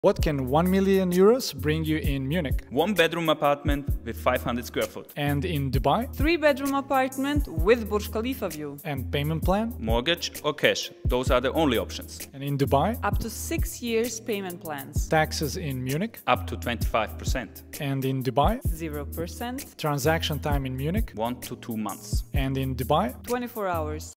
What can 1 million euros bring you in Munich? One-bedroom apartment with 500 square foot. And in Dubai? 3-bedroom apartment with Burj Khalifa view. And payment plan? Mortgage or cash. Those are the only options. And in Dubai? Up to 6 years payment plans. Taxes in Munich? Up to 25%. And in Dubai? 0%. Transaction time in Munich? 1 to 2 months. And in Dubai? 24 hours.